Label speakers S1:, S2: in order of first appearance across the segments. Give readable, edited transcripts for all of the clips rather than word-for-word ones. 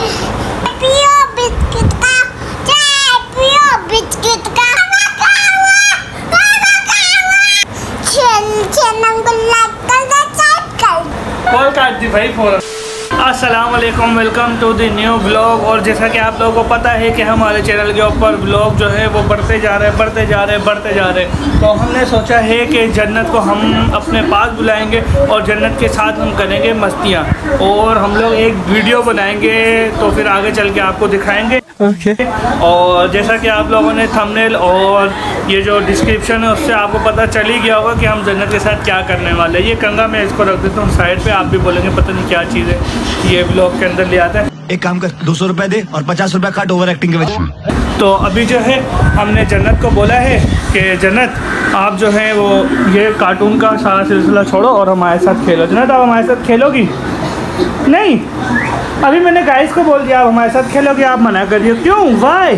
S1: पियो बिस्किट का, चाय पियो बिस्किट का।
S2: कॉल काट दी भाई फोन। अस्सलाम वालेकुम, welcome to the new blog. और जैसा कि आप लोगों को पता है कि हमारे चैनल के ऊपर ब्लॉग जो है वो बढ़ते जा रहे हैं। तो हमने सोचा है कि जन्नत को हम अपने पास बुलाएंगे और जन्नत के साथ हम करेंगे मस्तियाँ, और हम लोग एक वीडियो बनाएंगे तो फिर आगे चल के आपको दिखाएंगे। और जैसा कि आप लोगों ने थंबनेल और ये जो डिस्क्रिप्शन है उससे आपको पता चल ही गया होगा कि हम जन्नत के साथ क्या करने वाले हैं। ये कंगा मैं इसको रख देता हूँ साइड पे, आप भी बोलेंगे पता नहीं क्या चीज़ है, ये ब्लॉग के अंदर ले आता है।
S3: एक काम कर, 200 रुपए दे और 50 रुपए काट ओवर एक्टिंग के वजह।
S2: तो अभी जो है हमने जन्नत को बोला है कि जन्नत आप जो है वो ये कार्टून का सारा सिलसिला छोड़ो और हमारे साथ खेलो। जन्नत आप हमारे साथ खेलोगी? नहीं, अभी मैंने गाइस को बोल दिया आप हमारे साथ खेलोगे, आप मना कर दिए, क्यों? वाई?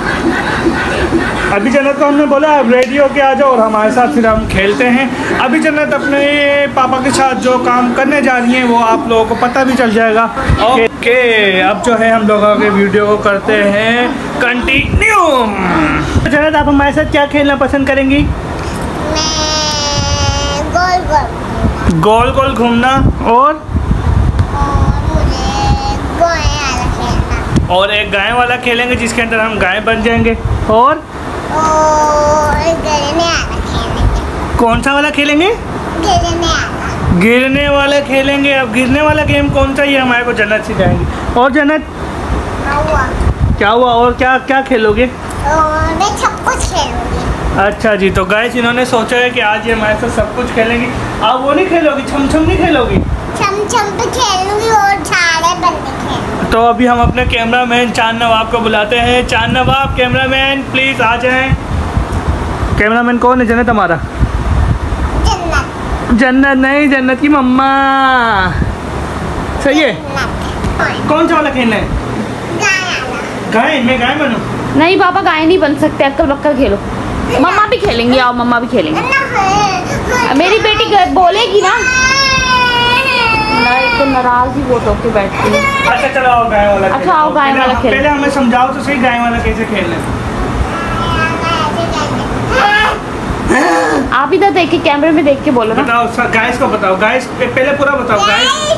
S2: अभी जन्नत को हमने बोला आप रेडी होके आ जाओ और हमारे साथ फिर हम खेलते हैं। अभी जन्नत अपने पापा के साथ जो काम करने जा रही हैं वो आप लोगों को पता भी चल जाएगा। ओके, अब जो है हम लोग आगे वीडियो को करते हैं कंटिन्यू। जन्नत आप हमारे साथ क्या खेलना पसंद करेंगी?
S1: मैं
S2: गोल गोल घूमना, और एक गाय वाला खेलेंगे जिसके अंदर हम गाय बन जाएंगे, और
S1: गिरने वाला खेलेंगे।
S2: कौन सा वाला खेलेंगे? गिरने वाला खेलेंगे। अब गिरने वाला गेम कौन सा, ये हमारे को जन्नत सिखाएंगे। और जन्नत क्या हुआ, और क्या क्या खेलोगे?
S1: मैं सब कुछ खेलूंगी।
S2: अच्छा जी, तो गाइस इन्होंने सोचा है कि आज ये हमारे साथ सब कुछ खेलेंगी। आप वो नहीं खेलोगी, छम छम नहीं खेलोगी?
S1: छम पे खेलूंगी और झाड़े बनने खेलूंगी।
S2: तो अभी हम अपने कैमरामैन चांद नवाब को बुलाते हैं। चांद नवाब, कैमरामैन प्लीज़ आ जाएं। कैमरामैन कौन है? जन्नत हमारा? जन्नत नहीं, जन्नत की मम्मा। सही है। कौन सा वाला खेलना है? गाय? मैं गाय बनूं?
S4: नहीं पापा, गाय नहीं बन सकते, अक्कल बक्कल खेलो। मम्मा भी खेलेंगी, आओ मम्मा भी खेलेंगे। मेरी बेटी बोलेगी ना, तो नाराज ही बहुत होके बैठती है।
S2: अच्छा चलो आओ गाय वाला।
S4: अच्छा आओ गाय वाला खेल।
S2: पहले हमें समझाओ तो सही गाय वाला कैसे खेलना है।
S4: आप इधर देख के कैमरे में देख के बोलो ना।
S2: बताओ गाइस को बताओ, गाइस पहले पूरा बताओ गाइस।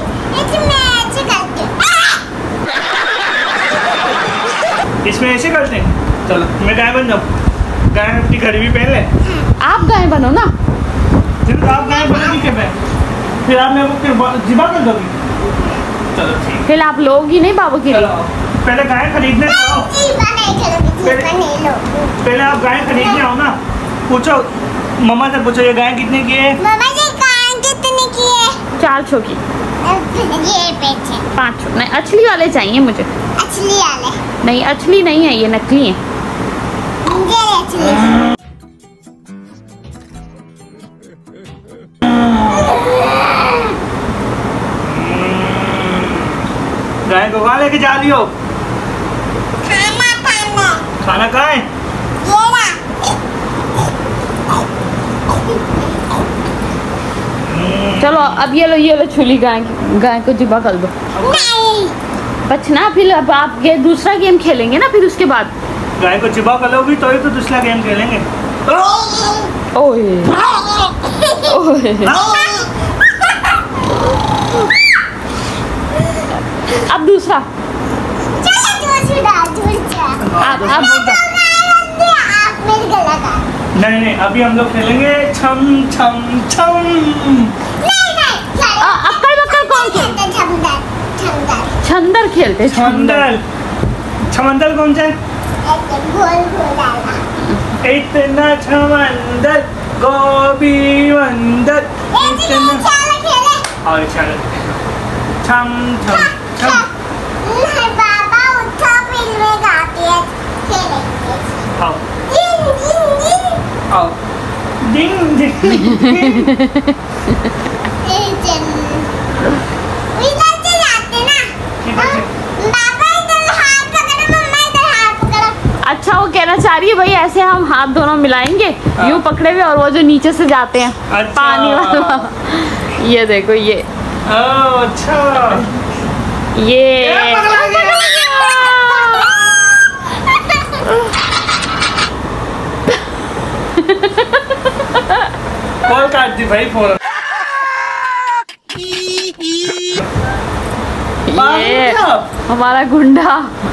S2: इसमें ऐसे करते हैं। चलो मैं गाय बन जाऊँ, गाय अपनी घड़ी भी पहन ले।
S4: आप गाय बनो ना।
S2: फिर आप गाय बनोगी क्या? मैं फिर आप मेरे को जिबा कर दोगी? चलो ठीक।
S4: फिर आप लोगी नहीं बाबू के लिए?
S2: पहले गाय खरीदने आओ। पहले आप गाय खरीदने आओ ना। पूछो मम्मा से, पूछो ये गाय कितने की है?
S1: मम्मा ये गाय कितने की है?
S4: 400 की।
S1: ये पीछे
S4: 500। नहीं, असली वाले चाहिए मुझे।
S1: असली वाले?
S4: नहीं असली नहीं है, ये नकली है।
S1: ये असली।
S2: गाय को कहाँ लेके जा रही हो? खाना कहाँ है?
S4: चलो अब ये लो छुली गाय को जिबा कर दो।
S1: नहीं
S4: बचना, फिर अब आप ये दूसरा गेम खेलेंगे ना, फिर उसके बाद
S2: गाय को जिबा कर लोगी तो ही तो दूसरा गेम खेलेंगे।
S4: ओए ओए अब दूसरा।
S1: आप मेरी गला का।
S2: नहीं अभी हम लोग खेलेंगे छम छम छम।
S4: अक्कल बक्कल कौन खेलते? छंदर खेलते।
S2: छमंदर कौन सा? इतना छमंदर गोभी वंदर। और चलो छम छम छम।
S1: बाबा उठो, फिल्में गाती है, खेलेंगे।
S2: आओ आओ डिंग डिंग।
S4: अच्छा वो कहना चाह रही है भाई ऐसे हम हाथ दोनों मिलाएंगे, यूं पकड़े हुए, और वो जो नीचे से जाते हैं। अच्छा। पानी वाला। ये देखो ये।
S2: अच्छा
S4: ये
S2: कॉल काट दी भाई फोन।
S4: ये हमारा गुंडा।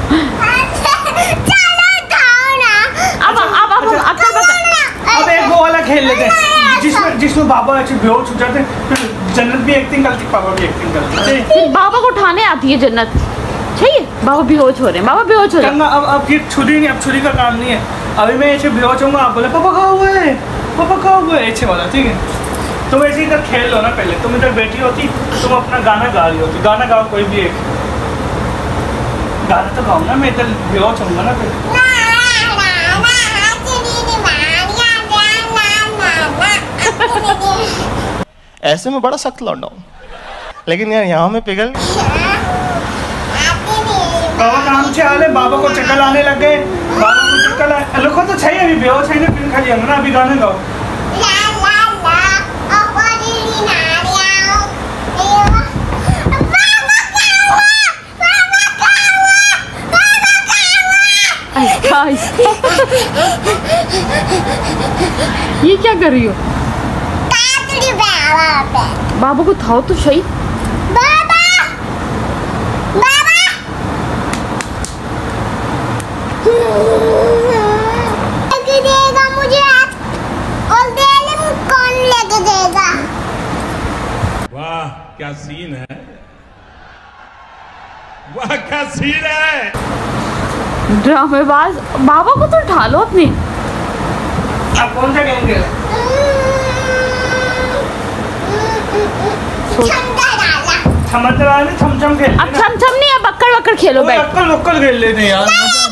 S2: अब एक वो वाला खेल लेते हैं जिसमें बाबा अच्छे बेहोश हो जाते हैं। जन्नत भी एक्टिंग करती, पापा भी एक्टिंग करते।
S4: बाबा को उठाने आती है जन्नत। चाहिए बाबा बेहोश हो रहे हैं, बाबा बेहोश हो रहे हैं।
S2: अब ये छुरी नहीं, अब छुरी का काम नहीं है। अभी मैं ऐसे बेहोश होऊंगा, आप बोले पापा कहाँ हुए हैं, पापा कहाँ हुए, ऐसे वाला। ठीक है, तुम ऐसे इधर खेल लो ना। पहले तुम इधर बैठी होती, तुम अपना गाना गा रही होती। गाना गाओ कोई भी एक गाना तो गाओ ना। मैं इधर बेहोश होऊंगा ना फिर।
S5: ऐसे में बड़ा सख्त लौंडा हूँ, लेकिन यार यहाँ में पिघल।
S2: बाबा काम से आले, बाबा को चक्कर आने लग गए। बाबा को चक्कर आए, लोगों तो चाहिए अभी बेहोश है ना, फिर खाली ना। अभी गाने गाओ।
S4: ये क्या कर रही हो? बाबा को उठाओ तो सही।
S1: बाबा बाबा देगा मुझे और कौन लेके देगा?
S6: वाह क्या सीन है, वाह क्या सीन है।
S4: ड्रामेबाज। बाबा को तो उठा लो अपने।
S2: आप कौन सा गेम खेल? समंदर आने छमछम खेल।
S4: अब छमछम नहीं, अब अक्कड़ वक्कड़ खेलो। बैठ
S2: अक्कड़ खेल लेते हैं यार।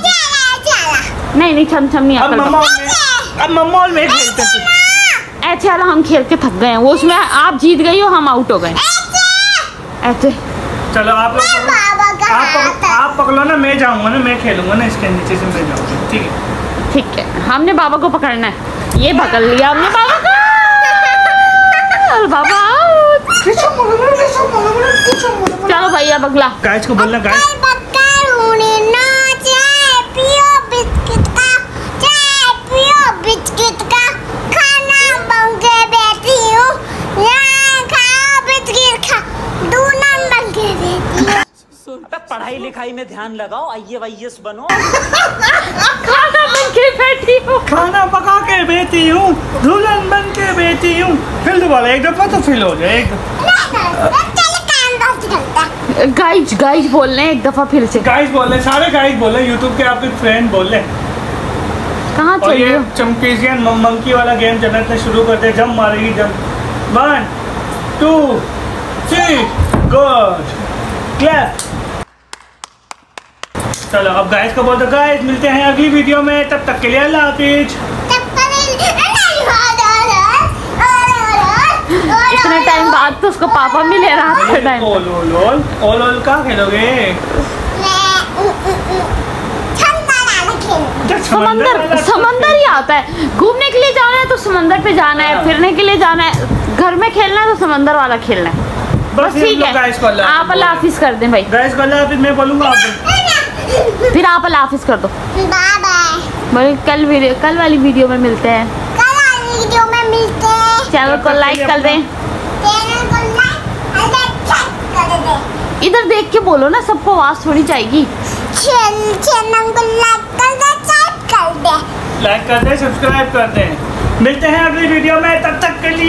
S4: नहीं छमछम नहीं,
S2: अब मम्मा और मैं खेलते हैं।
S4: ऐसे वाला हम खेल के थक गए हैं। वो उसमें आप जीत गई हो, हम आउट हो गए। ऐसे
S2: चलो आप पकड़ो ना, मैं जाऊंगा ना, मैं खेलूंगा ना, इसके नीचे से मैं जाऊंगा। ठीक है
S4: ठीक है, हमने बाबा को पकड़ना है। ये पकड़ लिया हमने बाबा को। बाबा चलो भैया बगला।
S2: गाइस को बोलना, गाइस
S1: बिस्किट का खाना बन के बैठी हूँ, खाओ बिस्किट खा, दूना बन के बैठी हूँ।
S7: पढ़ाई लिखाई में ध्यान लगाओ, IAS बनो।
S4: खाना बन के बैठी हूँ,
S2: खाना पका के बेटी हूँ, दुल्हन बन के बेटी हूँ। फिर दोबारा एक दफा तो फील हो जाए।
S4: गाइज गाइज बोल रहे हैं एक दफा फिर से।
S2: गाइस बोल रहे, सारे गाइस बोल रहे, यूट्यूब के आपके फ्रेंड बोल रहे।
S4: कहाँ
S2: और ये
S4: चाहिए?
S2: चमकीजियन मंकी वाला गेम जन्नत ने शुरू करते। जंप मारेगी, जंप 1 2 3 गुड क्लैप। चलो अब गाइस को बोल दो। गाइस मिलते हैं अगली वीडियो में, तब तक के लिए अल्लाह हाफिज।
S4: इतने टाइम बाद तो उसको पापा मिले रात के टाइम।
S2: ओल का खेलोगे?
S4: समंदर ही आता है। घूमने के लिए जाना है तो समंदर पे जाना है, फिरने के लिए जाना है, घर में खेलना है तो समंदर वाला खेलना है। बस ठीक है, आप अल्लाह हाफिज कर दें भाई।
S2: गाइस को अल्लाह हाफिज मैं बोलूँगा,
S4: फिर आप अल्लाह हाफिज कर दो।
S1: बाय
S4: कल वाली वीडियो में मिलते हैं। चैनल को लाइक कर दें। इधर देख के बोलो ना, सबको आवाज थोड़ी जाएगी।
S1: चैनल को लाइक कर दे,
S2: सब्सक्राइब कर दें। मिलते हैं अगली वीडियो में, तब तक के लिए